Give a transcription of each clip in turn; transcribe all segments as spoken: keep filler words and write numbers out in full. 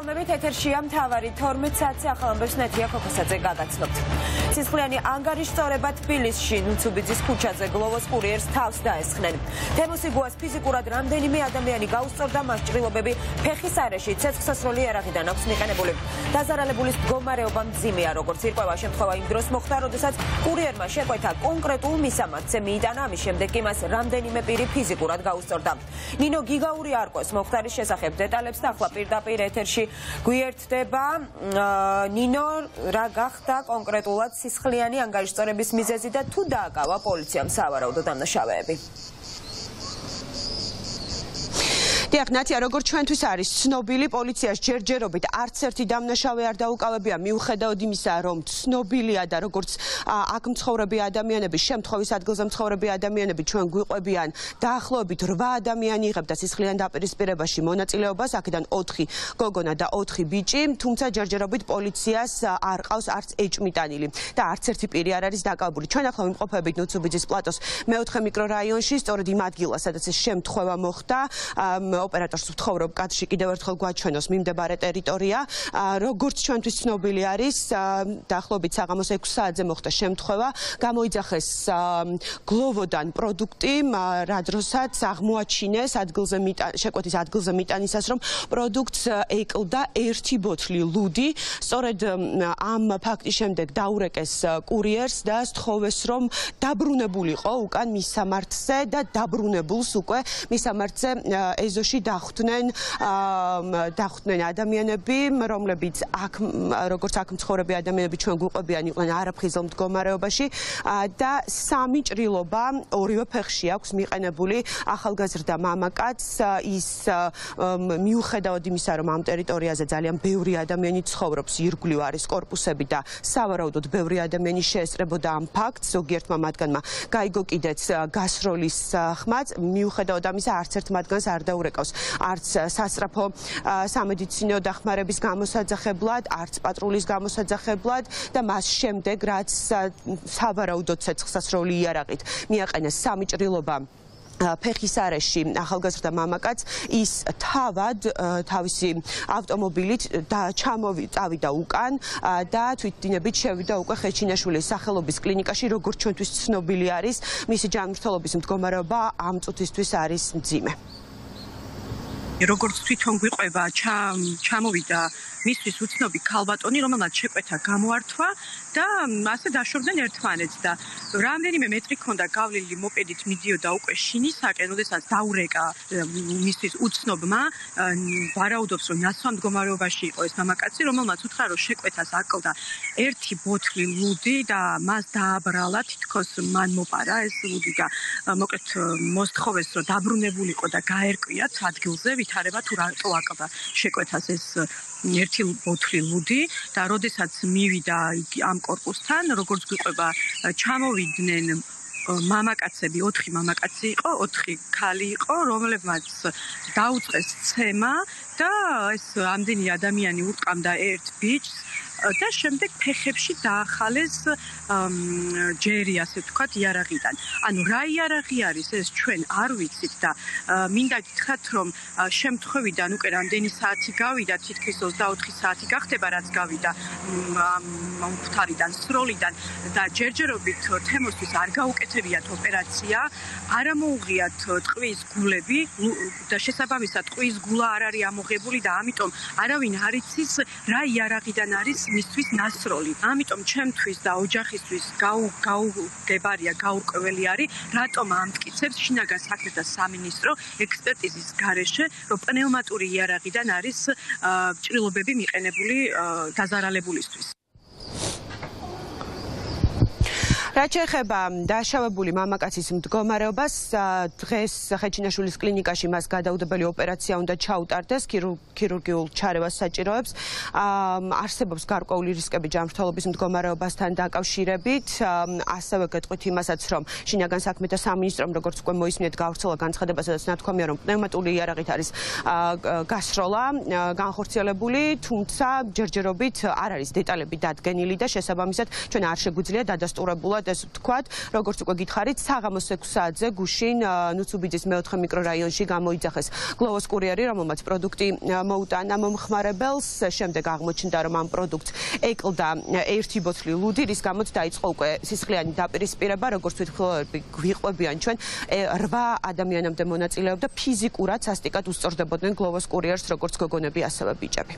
მოგესალმებით, ეთერშია მთავარი თორმეტ საათზე ახალ ამბებს ნათია ქოქოსაძე გაგაცნობთ. Ცისხლიანი ანგარიშწორება თბილისში ნუცუბიძის ქუჩაზე გლოვოს კურიერს თავს დაესხნენ. თემოსი გუას ფიზიკურად რამდენიმე ადამიანი გაუსწორდა, მას ჭრილობები ფეხის არეში ცეცხლსასროლი იარაღიდან აქვს მიყენებული. დაზარალებულის მდგომარეობა მძიმეა, როგორც ირკვევა შემთხვევა იმ დროს მოხდა, როდესაც კურიერმა შეკვეთა კონკრეტულ მისამართზე მიიტანა, ამის შემდეგ კი მას რამდენიმე პირი ფიზიკურად გაუსწორდა. ნინო გიგაური არკოს მომხდარის შესახებ დეტალებს და ახლა პირდაპირ ეთერში გვიერთდება. ნინო, რა გახდა კონკრეტულად სისხლიანი ანგარიშწორების მიზეზი და თუ დააკავა პოლიციამ სავარაუდო დამნაშავეები? დიახ, ნათია, როგორც ჩვენთვის არის ცნობილი, პოლიციას ჯერჯერობით არც ერთი დამნაშავე არ დაუკავებია, მიუხედავად იმისა, რომ ცნობილია და როგორც აქ მცხოვრები ადამიანები, შემთხვევის ადგილზე მცხოვრები ადამიანები ჩვენ გვიყვებიან, დაახლოებით რვა ადამიანი იღებდა სისხლიან დაპირისპირებაში მონაწილეობას, აქედან ოთხი გოგონა და ოთხი ბიჭი, თუმცა ჯერჯერობით პოლიციას არ ყავს არც ეჭვმიტანილი და არც ერთი პირი არ არის დაკავებული. ჩვენ ახლა ვიმყოფებით ნუცუბიძის პლატოს მეოთხე მიკრორაიონში, სწორედ იმ ადგილას, სადაც ეს შემთხვევა მოხდა. ოპერატორს ვთხოვ, კადრში კიდევ ერთხელ გვაჩვენოს მიმდებარე ტერიტორია. როგორც ჩვენთვის ცნობილი არის, დაახლოებით საღამოს ექვსი საათზე მოხდა შემთხვევა. გამოიძახეს გლოვოდან პროდუქტი, რა დროსაც აღმოაჩინეს ადგილზე შეკვეთის ადგილზე მიტანისას, რომ პროდუქტს ეკლდა ერთი ბოთლი ლუდი. სწორედ ამ ფაქტის შემდეგ დაურეკეს კურიერს და სთხოვეს, რომ დაბრუნებულიყო უკან მისამართზე და დაბრუნებულს უკვე მისამართზე ეზოში დახვდნენ დახვდნენ ადამიანები, რომლებიც აქ როგორც აქ მცხოვრები ადამიანები ჩვენ გვიყვებიან, იყვნენ არაფხიზელ მდგომარეობაში და სამი ჭრილობა ორივე ფეხში აქვს მიყენებული ახალგაზრდა მამაკაცს. ის მიუხედავად იმისა, რომ ამ ტერიტორიაზე ძალიან ბევრი ადამიანი ცხოვრობს, ირგვლივ არის კორპუსები და სავარაუდოდ ბევრი ადამიანი შეესწრებოდა ამ ფაქტს, ზოგიერთმა მათგანმა გაიგო კიდეც გასროლის ხმაც, მიუხედავად ამისა არც ერთ მათგანს არ დაურეკავს არც სასწრაფო სამედიცინო დახმარების გამოსაძახებლად, არც პატრულის გამოსაძახებლად და მას შემდეგ, რაც სავარაუდოდ ცეცხლსასროლი იარაღით მიაყენეს სამი ჭრილობა ფეხის არეში ახალგაზრდა მამაკაც, ის თავად თავისი ავტომობილით ჩამოვიდა უკან და თვითდინებით შევიდა უკვე ხეჩინაშვილის სახელობის კლინიკაში, როგორც ჩვენთვის ცნობილი არის, მისი ჯანმრთელობის მდგომარეობა ამ წუთისთვის არის მძიმე. როგორც თვითონ გვიყვება, ჩამოვიდა მისთვის უცნობი ქალბატონი, რომელმაც შეკვეთა გამოართვა და ასე დაშორდნენ ერთმანეთს და რამდენიმე მეტრი ჰქონდა გავლილი მოპედით მიდიოდა უკვე შინისაკენ, როდესაც დაურეკა მისთვის უცნობმა, ვარაუდობს, რომ ნაცვლად მდგომარეობაში იყო ეს მამაკაცი, რომელმაც უთხრა, რომ შეკვეთას აკლდა ერთი ბოთლი ლუდი და მას დააბრალა, თითქოს მან მოპარა ეს ლუდი და მოკლედ მოსთხოვეს, რომ დაბრუნებულიყო და გაერკვიათ ადგილზე, ვითარება თუ რატო აკლდა შეკვეთას ეს ერთი ბოთლი ლუდი და როდესაც მივიდა ამ კორპუსთან, როგორც გვიყვება, ჩამოვიდნენ მამაკაცები, ოთხი მამაკაცი იყო, ოთხი ქალი იყო, რომლებმაც დაუწყეს ცემა და ეს ამდენი ადამიანი ურტყამდა ერთ ბიჭს და შემდეგ ფეხებში დაახალეს ჯერი, ასე ვთქვათ, იარაღიდან. ანუ რა იარაღი არის ეს ჩვენ არ ვიცით და მინდა გითხრათ, რომ შემთხვევიდან უკვე რამდენი საათი გავიდა, თითქმის ოცდაოთხი საათი გახდება, რაც გავიდა მომხდარიდან, სროლიდან და ჯერჯერობით თემოსთვის არ გაუკეთებიათ ოპერაცია, არ ამოუღიათ ტყვის გულები და შესაბამისად ტყვის გულა არ არის ამოღებული და ამიტომ არავინ არ იცის რა იარაღიდან არის მისთვის ნასროლი. ამიტომ ჩემთვის და ოჯახისთვის გაუგებარია, გაურკვეველი არის, რატომ ამტკიცებს შინაგან საქმეთა სამინისტრო ექსპერტიზის გარეშე, რომ პნევმატური იარაღიდან არის ჭრილობები მიყენებული დაზარალებულისთვის. რაც შეეხება დაშავებული მამაკაცის მდგომარეობას, დღეს ხეჩინაშვილის კლინიკაში მას გადაუდებელი ოპერაცია უნდა ჩაუტარდეს, ქირურგიულ ჩარევას საჭიროებს. არსებობს გარკვეული რისკები ჯანმრთელობის მდგომარეობასთან დაკავშირებით, ასევე გეტყვით იმასაც, რომ შინაგან საქმეთა სამინისტრომ, როგორც უკვე მოისმინეთ, გავრცელა განცხადება, სადაც ნათქვამია, რომ პნევმატური იარაღით არის გასროლა განხორციელებული, თუმცა ჯერჯერობით არ არის დეტალები დადგენილი და შესაბამისად ჩვენ არ შეგვიძლია დადასტურებულად უმეტეს ვთქვათ, როგორც უკვე გითხარით, საღამოს ექვსი საათზე გუშინ ნუცუბიძის მეოთხე მიკრორაიონში გამოიძახეს გლოვოს კურიერი, რომელმაც პროდუქტი მოუტანა მომხმარებელს. შემდეგ აღმოჩნდა, რომ ამ პროდუქტს ეკლდა ერთი ბოთლი ლუდი, რის გამოც დაიწყო უკვე სისხლიანი დაპირისპირება, როგორც თვითმხილველები გვიყვებიან ჩვენ, რვა ადამიანამდე მონაწილეობდა ფიზიკურად სასტიკად უსწორდებოდნენ გლოვოს კურიერს, როგორც გოგონები, ასევე ბიჭები.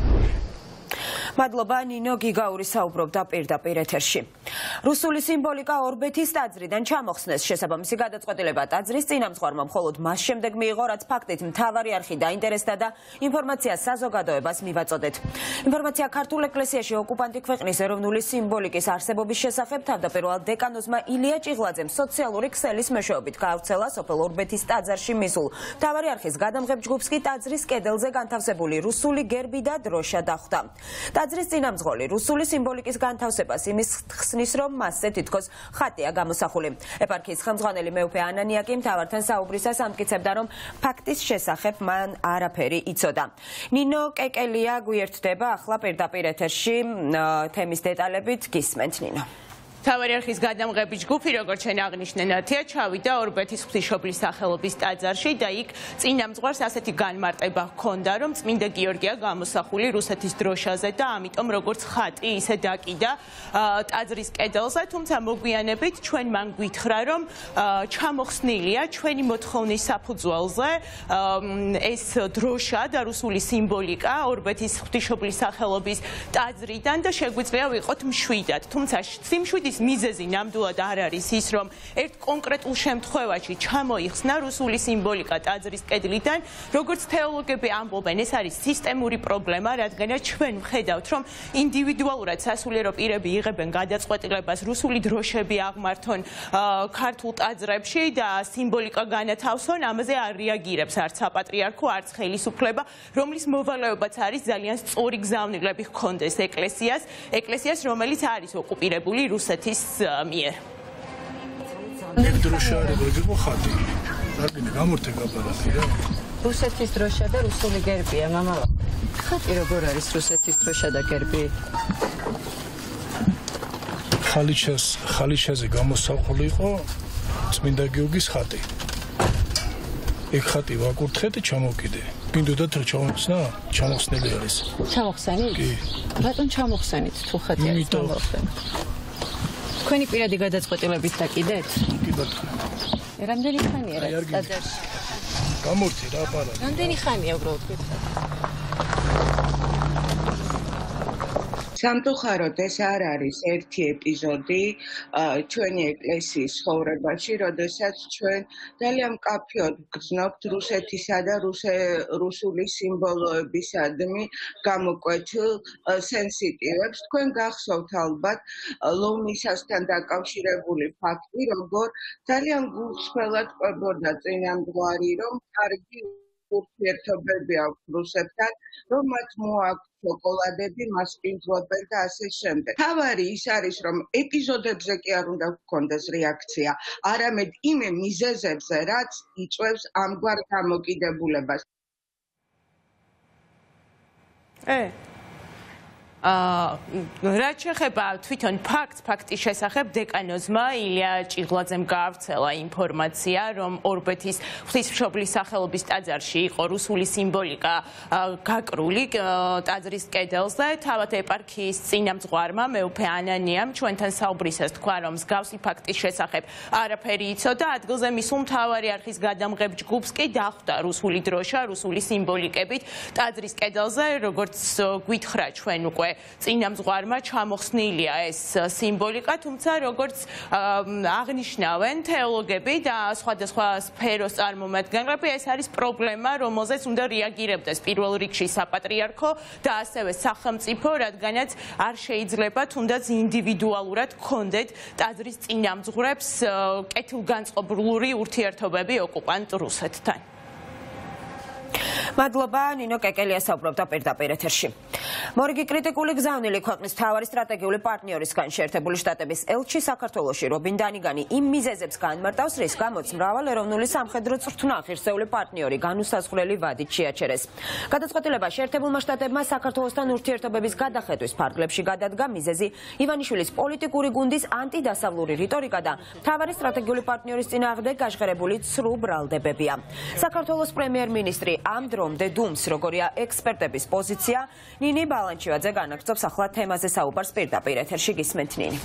მადლობა ნინო გიგაური საუბრობდა პირდაპირ ეთერში. რუსული სიმბოლიკა ორბეთის ტაძრიდან ჩამოხსნეს. შესაბამისი გადაწყვეტილება ტაძრის წინამძღვარმა მხოლოდ მას შემდეგ მიიღო, რაც ფაქტით მთავარი არხი დაინტერესდა და ინფორმაცია საზოგადოებას მივაწოდეთ. ინფორმაცია ქართულ ეკლესიაში ოკუპანტი ქვეყნის ეროვნული სიმბოლიკის არსებობის შესახებ თავდაპირველად დეკანოზმა ილია ჭიღლაძემ სოციალური ქსელის მეშვეობით გაავრცელა სოფელ ორბეთის ტაძარში მისულ. მთავარი არხის გადამღებ ჯგუფს კი ტაძრის კედელზე განთავსებული რუსული გერბი და დროშა დახვდა. ტაძრის წინამძღოლი რუსული სიმბოლიკის განთავსებას იმის ხსნის, რომ მასზე თითქოს ხატია გამოსახული. ეპარქიის ხელმძღვანელი მეუფე ანანია კი მთავართან საუბრისას ამტკიცებდა, რომ ფაქტის შესახებ მან არაფერი იცოდა. ნინო კეკელია გვიერთდება ახლა პირდაპირ ეთერში თემის დეტალებით. გისმენთ ნინო. მთავარი არხის გადამღები ჯგუფი, როგორც შენ აღნიშნე ნათია, ჩავიდა ორბეთის ღვთისმშობლის სახელობის ტაძარში და იქ წინამძღვარს ასეთი განმარტება ჰქონდა, რომ წმინდა გიორგია გამოსახული რუსეთის დროშაზე და ამიტომ როგორც ხატი ისე დაკიდა ტაძრის კედელზე, თუმცა მოგვიანებით ჩვენ მან გვითხრა, რომ ჩამოხსნილია ჩვენი მოთხოვნის საფუძველზე ეს დროშა და რუსული სიმბოლიკა ორბეთის ღვთისმშობლის სახელობის ტაძრიდან და შეგვიძლია ვიყოთ მშვიდად. თუმცა სიმშვიდის მიზეზი ნამდვილად არ არის ის, რომ ერთ კონკრეტულ შემთხვევაში ჩამოიხსნა რუსული სიმბოლიკა ტაძრის კედლიდან, როგორც თეოლოგები ამბობენ, ეს არის სისტემური პრობლემა, რადგანაც ჩვენ ვხედავთ, რომ ინდივიდუალურად სასულიერო პირები იღებენ გადაწყვეტილებას რუსული დროშები აღმართონ ქართულ ტაძრებში და სიმბოლიკა განათავსონ, ამაზე არ რეაგირებს არც საპატრიარქო, არც ხელისუფლება, რომლის მოვალეობაც არის ძალიან სწორი გზავნილები ჰქონდეს ეკლესიას, ეკლესიას, რომელიც არის ოკუპირებული რუსეთის მიერ. დროშა როგორ ხატი? რადგან გამორთე გაბარათი რა? რუსეთის დროშა და რუსული გერბია, მამალა. ხატი როგორ არის რუსეთის დროშა და გერბი? ხალიჩას, ხალიჩაზე გამოსახული იყო წმინდა გიორგის ხატი. ეგ ხატი ვაკურთხეთ და ჩამოვკიდე. გინდოდათ რა ჩამოხსნა? ჩამოხსნილი არის. ჩამოხსენით? კი. რატომ ჩამოხსენით თუ ხატი არის ჩამოხსენილი? თქვენი პირადი გადაწყვეტილებით დაკიდეთ? კი ბატონო. რამდენი ხანია რა ტაძარში? გამორთი რა აპარატი. რამდენი ხანია უბრალოდ გითხრათ? სამწუხაროდ ეს არ არის ერთი ეპიზოდი ჩვენი ეკლესიის ცხოვრებაში, როდესაც ჩვენ ძალიან მკაფიოდ გრძნობთ რუსეთისა და რუსული სიმბოლოებისადმი გამოკვეთილ სენსიტივებს. თქვენ გახსოვთ ალბათ ლომისასთან დაკავშირებული ფაქტი, როგორ ძალიან გულწრფელად ყვებოდა წინამძღვარი, რომ კარგი ურთიერთობები აქვს რუსეთთან, რომ მათ მოაქვს შოკოლადები, მას პინძლობენ და ასე შემდეგ. თავარი ის არის, რომ ეპიზოდებზე კი არ უნდა გქონდეს რეაქცია, არამედ იმ მიზეზებზე, რაც იწვევს ამგვარ დამოკიდებულებას. ე რაც შეეხება თვითონ ფაქტს, ფაქტის შესახებ დეკანოზმა ილია ჭიღლაძემ გაავრცელა ინფორმაცია, რომ ორბეთის ღვთისმშობლის სახელობის ტაძარში იყო რუსული სიმბოლიკა გაკრული ტაძრის კედელზე. თავად ეპარქიის წინამძღვარმა მეუფე ანანიამ ჩვენთან საუბრისას თქვა, რომ მსგავსი ფაქტის შესახებ არაფერი იცოდა. ადგილზე მისულ მთავარი არხის გადამღებ ჯგუფს კი დახვდა რუსული დროშა, რუსული სიმბოლიკებით ტაძრის კედელზე, როგორც გვითხრა ჩვენ უკვე წინამძღვარმა ჩამოხსნილია ეს სიმბოლიკა, თუმცა როგორც აღნიშნავენ თეოლოგები და სხვადასხვა სფეროს წარმომადგენლები, ეს არის პრობლემა, რომელზეც უნდა რეაგირებდეს პირველ რიგში საპატრიარქო და ასევე სახელმწიფო, რადგანაც არ შეიძლება თუნდაც ინდივიდუალურად ჰქონდეთ ტაძრის წინამძღვრებს კეთილგანწყობლური ურთიერთობები ოკუპანტ რუსეთთან. მადლობა ნინო კეკელია საუბრობდა პირდაპირ ეთერში. მორიგი კრიტიკული გზავნილი ქვეყნის მთავარი სტრატეგიული პარტნიორისგან შეერთებული შტატების ელჩი საქართველოში რობინ დანიგანი იმ მიზეზებს განმარტავს, რის გამოც მრავალ ეროვნული სამხედრო წვრთნა ღირსეული პარტნიორი განუსაზღვრელი ვადით შეაჩერეს. გადაწყვეტილება შეერთებულმა შტატებმა საქართველოსთან ურთიერთობების გადახედვის ფარგლებში გადადგა მიზეზი ივანიშვილის პოლიტიკური გუნდის ანტიდასავლური რიტორიკა და მთავარი სტრატეგიული პარტნიორის წინააღმდეგ გაჟღერებული ცრუ ბრალდებებია. საქართველოს პრემიერ-მინისტრი ამ დრომდე დუმს, როგორია ექსპერტების პოზიცია, ნინი ბალანჩივაძე განაგრძობს ახლა თემაზე საუბარს პირდაპირ ეთერში გისმენთ ნინი.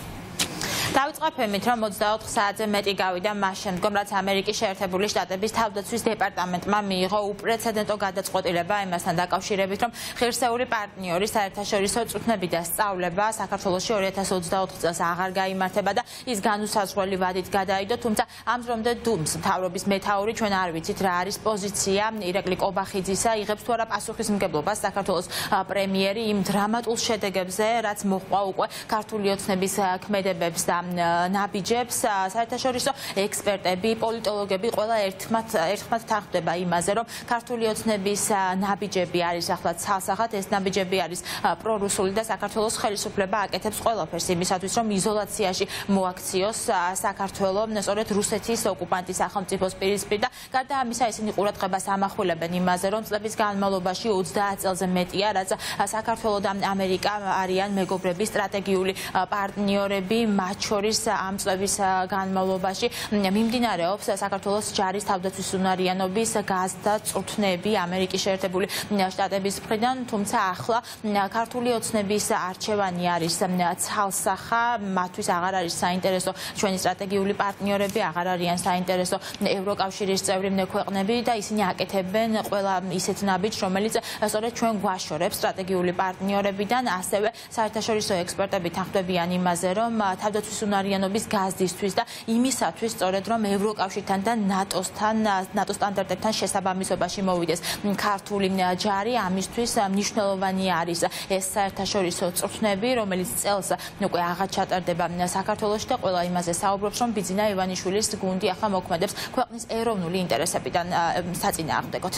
დავიწყებთ, რომ ოცდაოთხ საათზე მეტი გავიდა მას შემდგომ, რაც ამერიკის შეერთებული შტატების თავდაცვის დეპარტამენტმა მიიღო უპრეცედენტო გადაწყვეტილება იმასთან დაკავშირებით, რომ ღირსეული პარტნიორი საერთაშორისო წვრთნები და სწავლება საქართველოში ორი ათას ოცდაოთხ წელს აღარ გაიმართება და ის განუსაზღვრელი ვადით გადაიდო, თუმცა ამ დრომდე დუმს მთავრობის მეთაური ჩვენ არ ვიცით რა არის პოზიცია ირაკლი კობახიძისა, იღებს თუ არა პასუხისმგებლობას საქართველოს პრემიერი იმ დრამატულ შედეგებზე, რაც მოჰყვა უკვე ქართული ოცნების ქმედებებს და ნაბიჯებს, საერთაშორისო ექსპერტები, პოლიტოლოგები ყველა ერთმანეთ ერთმანეთ თანხმდება იმაზე, რომ ქართული ოცნების ნაბიჯები არის ახლა ცალსახად, ეს ნაბიჯები არის პრორუსული და საქართველოს ხელისუფლება აკეთებს ყველაფერს იმისათვის, რომ იზოლაციაში მოაქციოს საქართველოს, სწორედ რუსეთის ოკუპანტის სახელმწიფოს პირისპირ და გარდა ამისა ისინი ყურადღებას ამახვილებენ იმაზე, რომ წლების განმავლობაში ოცდაათ წელზე მეტია, რაც საქართველოს და ამერიკა არიან მეგობრები, სტრატეგიული პარტნიორები, მათ შორის ამ წლების განმავლობაში მიმდინარეობს საქართველოს ჯარის თავდაცვის უნარიანობის გაზთა წვრთნები ამერიკის შეერთებული შტატების მხრიდან, თუმცა ახლა ქართული ოცნების არჩევანი არის ცალსახა, მათთვის აღარ არის საინტერესო ჩვენი სტრატეგიული პარტნიორები, აღარ არიან საინტერესო ევროკავშირის წევრი ქვეყნები და ისინი აკეთებენ ყველა ისეთ ნაბიჯს, რომელიც სწორედ ჩვენ გვაშორებს სტრატეგიული პარტნიორებიდან, ასევე საერთაშორისო ექსპერტები თანხმდებიან იმაზე, რომ თავდაცვის უნარიანობის გაზდისთვის და იმისათვის სწორედ რომ ევროკავშირთან და ნატოსთან ნატო სტანდარტებთან შესაბამისობაში მოვიდეს ქართული ჯარი, ამისთვის მნიშვნელოვანი არის ეს საერთაშორისო წვრთნები, რომელიც წელს უკვე აღარ ჩატარდება საქართველოში და ყველა იმაზე საუბრობს, რომ ბიძინა ივანიშვილის გუნდი ახლა მოქმედებს ქვეყნის ეროვნული ინტერესებიდან საწინააღმდეგოდ.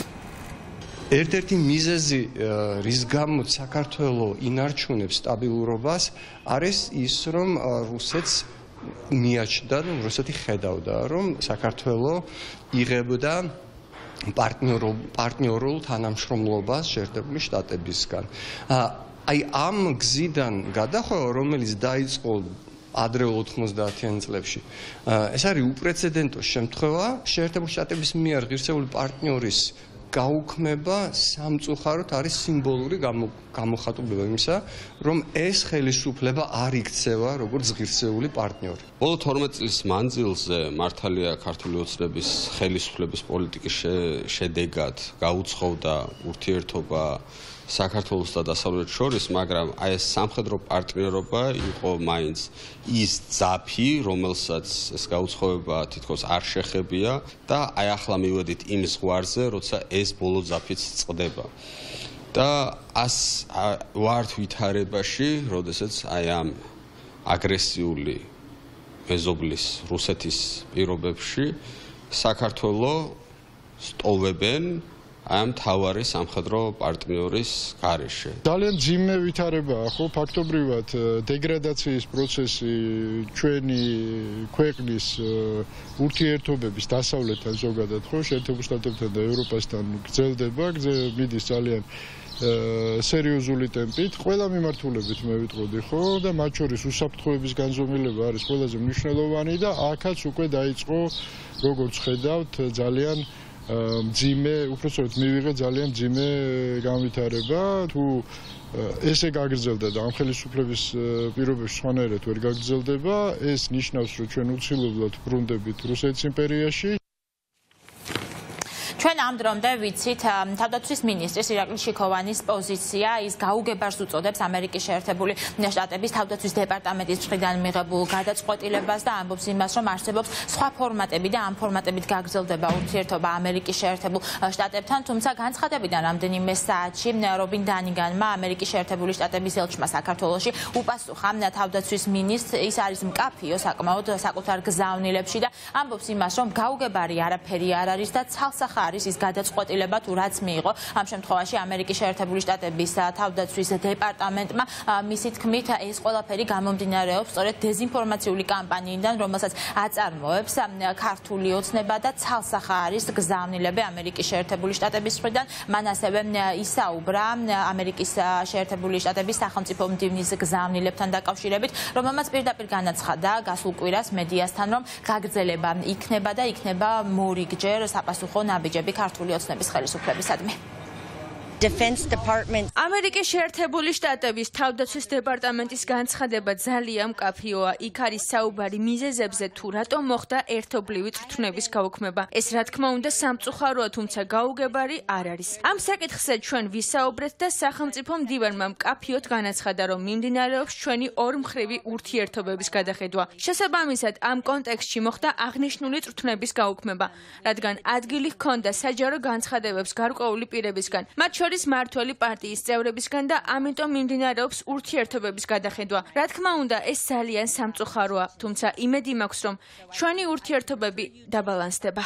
ერთ-ერთი მიზეზი, რის გამოც საქართველოს ინარჩუნებს სტაბილურობას, არის ის, რომ რუსეთს მიაჩნდა, რომ რუსეთი ხედავდა, რომ საქართველოს იღებდა პარტნიორულ თანამშრომლობას შეერთებული შტატებისგან. აი ამ გზიდან გადახვევა, რომელიც დაიწყო ადრეულ ოთხმოცდაათიან წლებში, ეს არის უპრეცედენტო შემთხვევა შეერთებული შტატების მიერ ღირსეული პარტნიორის გაუქმება სამწუხაროდ არის სიმბოლური გამოხატულება იმისა, რომ ეს ხელისუფლება არ იქცევა როგორც ღირსეული პარტნიორი. ბოლო თორმეტ წლის მანძილზე მართალია ქართული ოცნების ხელისუფლების პოლიტიკის შედეგად გაუცხოვდა ურთიერთობა საქართველოს და დასავლეთ შორის, მაგრამ აი ეს სამხედრო პარტნიორობა იყო მაინც ის ძაფი, რომელსაც ეს გაუცხოვება თითქოს არ შეხებია და აი ახლა მივედით იმ ზღვარზე, როცა ეს ბოლო ძაფიც წყდება. და ას ვართ ვითარებაში, როდესაც აი ამ აგრესიული მეზობლის რუსეთის პირობებში საქართველოს სტოვებენ ამ თავარი სამხედრო პარტნიორის გარეშე. ძალიან ძიმე ვითარებაა, ხო, ფაქტობრივად დეგრადაციის პროცესი ჩვენი ქვეყნის ურთიერთობების დასავლეთთან ზოგადად, ხო, შეერთებულ შტატებთან და ევროპასთან გრძელდება, მიდის ძალიან სერიოზული ტემპით, ყველა მიმართულებით მე ვიტყოდი, ხო, და მათ შორის უსაფრთხოების განზომილება არის ყველაზე მნიშვნელოვანი და აქაც უკვე დაიწყო, როგორც ხედავთ, ძალიან მძიმე, უпростоრად მივიღე ძალიან მძიმე განვითარება, თუ ესე გაგრძელდა და ამ ხელისუფლების პირობებში სხვანაირად ვერ გაგრძელდება, ეს ნიშნავს, რომ ჩვენ უცილებლად ბრუნდებით რუსეთის იმპერიაში. ჩვენ ამ დრომდე ვიცით თავდაცვის მინისტრის ირაკლი შიქოვანის პოზიცია, ის გაუგებარს უწოდებს ამერიკის შეერთებული შტატების თავდაცვის დეპარტამენტის მხრიდან მიღებულ გადაწყვეტილებას და ამბობს იმას, რომ არსებობს სხვა ფორმატები და ამ ფორმატებით გაგრძელდება ურთიერთობა ამერიკის შეერთებულ შტატებთან, თუმცა განცხადებიდან რამდენიმე საათში რობინ დანიგანმა ამერიკის შეერთებული შტატების ელჩმა საქართველოში უპასუხა თავდაცვის მინისტრს, ის არის მკაფიო საკმაოდ საკუთარ გზავნილებში და ამბობს იმას, რომ გაუგებარი არაფერი არ არის და ცალსახა არის ის ხალხის გადაწყვეტილება თუ რაც მიიღო ამ შემთხვევაში ამერიკის შეერთებული შტატების თავდაცვის დეპარტამენტმა მისი თქმით ეს ყველაფერი გამომდინარეობს სწორედ დეზინფორმაციული კამპანიიდან რომელსაც აწარმოებს ქართული ოცნება და ცალსახა არის გზავნილები ამერიკის შეერთებული შტატების მხრიდან მან ასევე ისაუბრა ამერიკის შეერთებული შტატების სახელმწიფო მდივნის გზავნილებთან დაკავშირებით რომელმაც პირდაპირ განაცხადა გასულ კვირას მედიასთან რომ გაგრძელება იქნება და იქნება მორიგჯერ საპასუხო ნაბიჯები ქართული ოცნების ხელისუფლებისადმი ამერიკის შეერთებული შტატების თავდაცვის დეპარტამენტის განცხადება ძალიან მკაფიოა. იქ არის საუბარი მიზეზებზე თუ რატომ მოხდა ერთობლივი წრთუნების გაუქმება. ეს რა თქმა უნდა სამწუხაროა, თუმცა გაუგებარი არ არის. ამ საკითხზე ჩვენ ვისაუბრეთ და სახელმწიფო მდივანმა მკაფიოდ განაცხადა, რომ მიმდინარეობს ჩვენი ორმხრივი ურთიერთობების გადახედვა. შესაბამისად, ამ კონტექსტში მოხდა აღნიშნული წრთუნების გაუქმება, რადგან ადგილი ჰქონდა საჯარო განცხადებებს გარკვეული პირებისგან. მათ შორის მართველი პარტიის წევრებისგან და ამიტომ მიმდინარეობს ურთიერთობების გადახედვა. რა თქმა უნდა, ეს ძალიან სამწუხაროა, თუმცა იმედი მაქვს, რომ ჩვენი ურთიერთობები დაბალანსდება.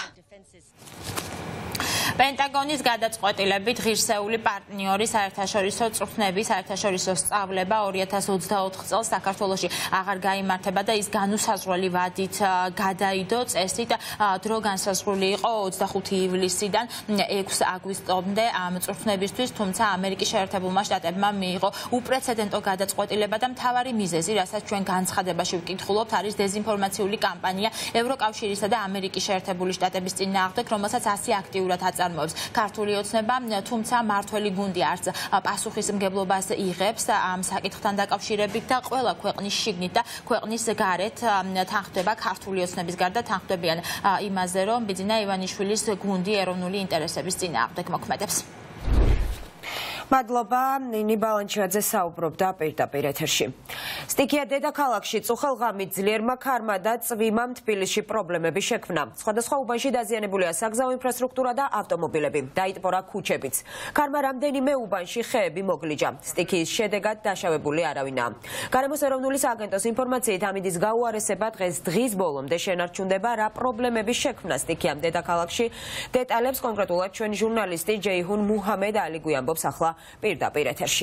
პენტაგონის გადაწყვეტილებით ღირსეული პარტნიორი საერთაშორისო წრთნების საერთაშორისო სწავლება ორი ათას ოცდაოთხ წელს საქართველოში აღარ გაიმართება და ის განუსაზღვრელი ვადით გადაიდო წესით დრო განსაზღვრული იყო ოცდახუთი ივლისიდან ექვსი აგვისტომდე ამ წრთნებისთვის თუმცა ამერიკის შეერთებულმა შტატებმა მიიღო უპრეცედენტო გადაწყვეტილება და მთავარი მიზეზი რასაც ჩვენ განცხადებაში ვკითხულობთ არის დეზინფორმაციული კამპანია ევროკავშირისა და ამერიკის შეერთებული შტატების წინააღმდეგ რომელსაც ასი აქტიურად აწარმოებს ქართული ოცნება თუმცა მართველი გუნდი არც პასუხისმგებლობას იღებს ამ საკითხთან დაკავშირებით და ყველა ქვეყნის შიგნით და ქვეყნის გარეთ თანხმდება ქართული ოცნების გარდა თანხმდებიან იმაზე რომ ბიძინა ივანიშვილის გუნდი ეროვნული ინტერესების წინააღმდეგ მოქმედებს. მადლობა ნინი ბალანჩიაძე საუბრობდა პირდაპირ ეთერში. სტიქია დედაქალაქში წუხელღამით ძლიერმა ქარმა და წვიმამ თბილისში პრობლემები შექმნა. სხვადასხვა უბანში დაზიანებულია საგზაო ინფრასტრუქტურა და ავტომობილები. დაიტბორა ქუჩებიც. ქარმა რამდენიმე უბანში ხეები მოგლიჯა. სტიქიის შედეგად დაშავებული არავინაა. გარემოს ეროვნული სააგენტოს ინფორმაციით ამინდის გაუარესება დღეს დღის ბოლომდე შენარჩუნდება რა პრობლემები შექმნა სტიქიამ დედაქალაქში. დეტალებს კონკრეტულად ჩვენი ჟურნალისტი ჯეიჰუნ მუჰამედ ალი გვიამბობს ახლა პირდაპირ ეთერში.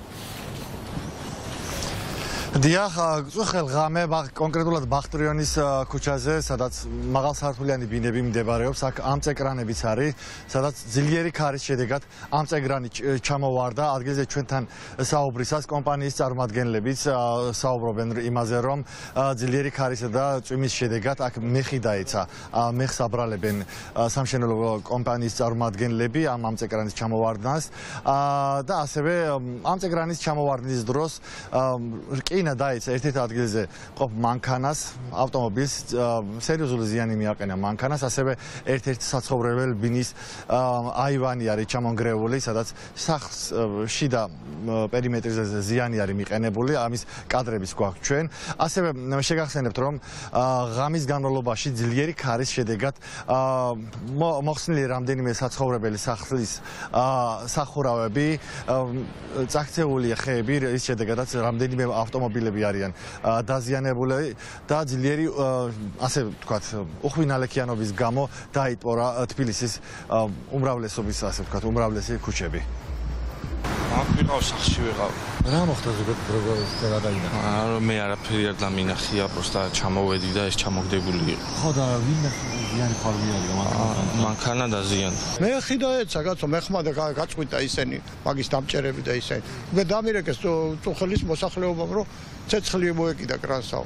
დიახ, წუხელღამე კონკრეტულად ბახტრიონის ქუჩაზე, სადაც მაღალსართულიანი ბინები მდებარეობს, აქ ამწეკრანებიც არის, სადაც ძლიერი ქარის შედეგად ამწეკრანი ჩამოვარდა. ადგილზე ჩვენთან საუბრისას კომპანიის წარმომადგენლებიც საუბრობენ იმაზე, რომ ძლიერი ქარისა და წვიმის შედეგად აქ მეხი დაეცა. მეხს აბრალებენ სამშენებლო კომპანიის წარმომადგენლები ამ ამწეკრანის ჩამოვარდნას და ასევე ამწეკრანის ჩამოვარდნის დროს რკინა დაეცა ერთ-ერთ ადგილზე ყოფ მანქანას, ავტომობილს, სერიოზული ზიანი მიაყენა მანქანას, ასევე ერთ-ერთ საცხოვრებელ ბინის აივანი არის ჩამონგრეული, სადაც სახლს შიდა პერიმეტრზე ზიანი არის მიყენებული, ამის კადრებიც გვაქვს ჩვენ. ასევე შეგახსენებთ, რომ ღამის განმავლობაში ძლიერი ქარის შედეგად მოხსნილი რამდენიმე საცხოვრებელი სახლის სახურავები, წაქცეულია ხეები, რის შედეგადაც რამდენიმე ავტომობილები არიან დაზიანებული და ძლიერი ასე ვთქვათ უხვინალექიანობის გამო დაიტბორა თბილისის უმრავლესობის ასე ვთქვათ უმრავლესი ქუჩები. აქ ვიყავ სახლში ვიყავ. რა მოხდა ზოგადად როგორ გადაიდა? მე არაფერი არ დამინახია, პროსტა ჩამოვედი და ეს ჩამოგდებული იყო. ხო და ვინ ზიანი ხარვია მანქანა დაზიანდა. მე ხიდაეცა კაცო, მე ხმადა გაწყვიტა ისენი, მაგის დამჭერები და ისენი. მე დამირეკეს წუხელის მოსახლეობამ, რომ ცეცხლი მოეკიდა კრანსაო.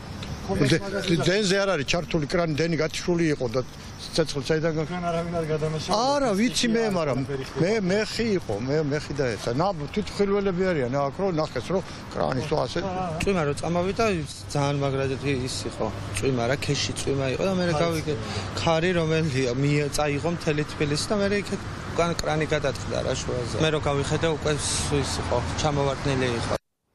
დენზე არ არის ჩართული კრანი, დენი გათიშული იყო და ცეცხლი საიდან გაქან არავინ არ გადამაშავდა. არა, ვიცი მე, მაგრამ მე მეხი იყო, მე მეხი დაეცა. ნა თვითმხილველები არიან აქ რო ნახეს რომ კრანი თუ ასე წვიმა რო წამოვიდა ძალიან მაგრად ის იყო. წვიმა რა ქეში წვიმა იყო და მე გავიგე ქარი რომელია წაიღო მთელი თბილისი და მე იქეთ კრანი გადაწყდა რა შუაზე. მე რო გავიხედე უკვე ის იყო, ჩამოვარდნილი იყო.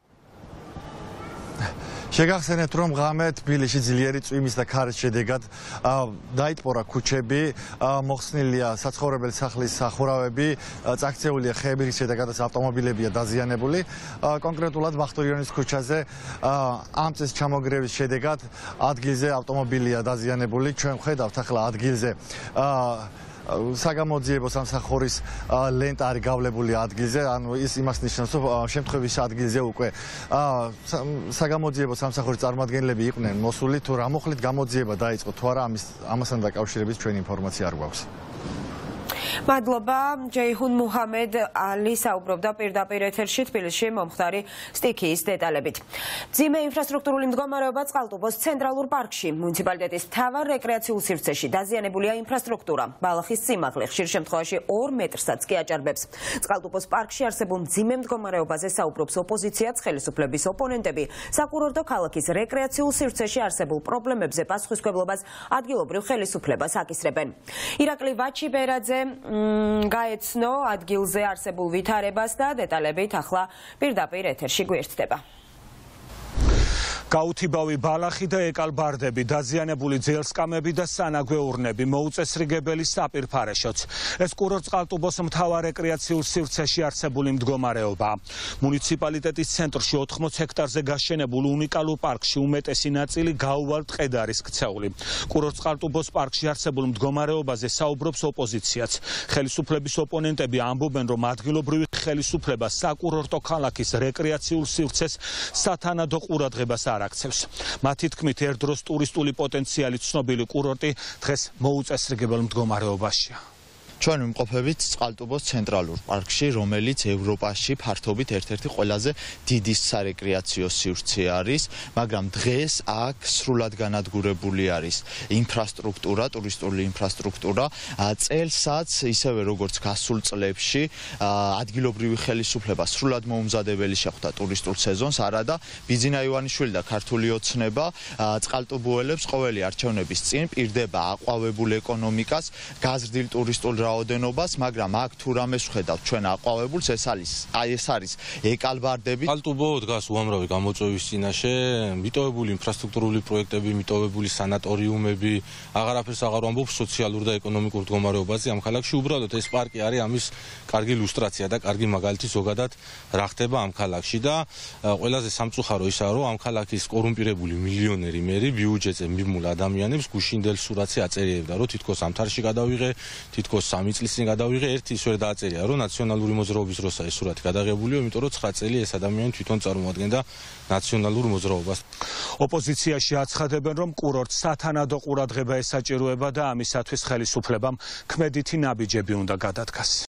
შეგახსენებთ, რომ ღამე თბილისში ძლიერი წვიმის და ქარის შედეგად დაიტბორა ქუჩები, მოხსნილია საცხოვრებელი სახლის სახურავები, წაქცეულია ხეები, რის შედეგადაც ავტომობილებია დაზიანებული. კონკრეტულად ბახტურიონის ქუჩაზე ამ წეს ჩამოგრევის შედეგად ადგილზე ავტომობილია დაზიანებული. ჩვენ ვხედავთ ახლა ადგილზე საგამოძიებო სამსახურის ლენტა არის გავლებული ადგილზე, ანუ ის იმას ნიშნავს, რომ შემთხვევის ადგილზე უკვე საგამოძიებო სამსახურის წარმომადგენლები იყვნენ მოსული, თუ რა მოხლით გამოძიება დაიწყო თუ არა, ამის ამასთან დაკავშირებით ჩვენი ინფორმაცია არ გვაქვს. მადლობა. ჯეიჰუნ მუჰამედ ალი საუბრობდა პირდაპირ ეთერში თბილისში მომხდარი სტიქიის დეტალებით. მძიმე ინფრასტრუქტურული მდგომარეობა წყალტუბოს ცენტრალურ პარკში, მუნიციპალიტეტის მთავარ რეკრეაციულ სივრცეში დაზიანებულია ინფრასტრუქტურა. ბალახის სიმაღლე ხშირ შემთხვევაში ორ მეტრსაც კი აჭარბებს. წყალტუბოს პარკში არსებულ მძიმე მდგომარეობაზე საუბრობს ოპოზიციაც, ხელისუფლების ოპონენტები საკურორტო ქალაქის რეკრეაციულ სივრცეში არსებულ პრობლემებზე პასუხისმგებლობას ადგილობრივ ხელისუფლებას აკისრებენ. ირაკლი ვაჩიბერაძე გაეცნო ადგილზე არსებულ ვითარებას და დეტალებით ახლა პირდაპირ ეთერში გვერდდება. გაუთიბავი ბალახი და ეკალბარდები, დაზიანებული ძელსკამები და სანაგვეურნები, მოუწესრიგებელი საპირფარეშოც. ეს კურორტ წყალტუბოს მთავარ რეკრეაციულ სივრცეში არსებული მდგომარეობაა. მუნიციპალიტეტის ცენტრში ოთხმოც ჰექტარზე გაშენებულ უნიკალურ პარკში უმეტესი ნაწილი გაუვალ ტყედ არის ქცეული. კურორტ წყალტუბოს პარკში არსებულ მდგომარეობაზე საუბრობს ოპოზიციაც. ხელისუფლების ოპონენტები ამბობენ, რომ ადგილობრივი ხელისუფლება საკურორტო ქალაქის რეკრეაციულ სივრცეს სათანადო ყურადღებას არ აქცევს. მათი თქმით, ერთდროს ტურისტული პოტენციალით ცნობილი კურორტი დღეს მოუწესრიგებელ მდგომარეობაშია. ჩვენ ვიმყოფებით წყალტუბოს ცენტრალურ პარკში, რომელიც ევროპაში ფართობით ერთ-ერთი ყველაზე დიდი სარეკრეაციო სივრცე არის, მაგრამ დღეს აქ სრულად განადგურებული არის ინფრასტრუქტურა, ტურისტული ინფრასტრუქტურა. წელსაც, ისევე როგორც გასულ წლებში, ადგილობრივი ხელისუფლება სრულად მოუმზადებელი შეხვდა ტურისტულ სეზონს, არადა ბიძინა ივანიშვილი და ქართული ოცნება წყალტუბოელებს ყოველი არჩევნების წინ პირდება აყვავებულ ეკონომიკას, გაზრდილ ტურისტულ რაოდენობას, მაგრამ აქ თუ რამეს ვხედავთ ჩვენ აყვავებულს, ეს არის აი ეს არის ეკალბარდები. წყალტუბო დგას უამრავი გამოწვევის წინაშე, მიტოვებული ინფრასტრუქტურული პროექტები, მიტოვებული სანატორიუმები, აღარაფერს აღარ ვამბობ სოციალურ და ეკონომიკურ მდგომარეობაზე ამ ქალაქში. უბრალოდ ეს პარკი არის ამის კარგი ილუსტრაცია და კარგი მაგალითი ზოგადად რა ხდება ამ ქალაქში და ყველაზე სამწუხარო ისაა, რომ ამ ქალაქის კორუმპირებული მილიონერი მერი ბიუჯეტზე მიმმულ ადამიანებს გუშინდელ სურათზე აწერიებდა, რომ თითქოს ამთარში გადავიღე, თითქოს სამი წლის წინ გადავიღე, ერთი ის ვერ დააწერია, რომ ნაციონალური მოძრაობის დროსაც ეს სურათი გადაღებულია, იმიტომ რომ ცხრა წელი ეს ადამიანი თვითონ წარმოადგენდა ნაციონალურ მოძრაობას. ოპოზიციაში აცხადებენ, რომ კურორტს სათანადო ყურადღება ესაჭიროება და ამისათვის ხელისუფლებამ ქმედითი ნაბიჯები უნდა გადადგას.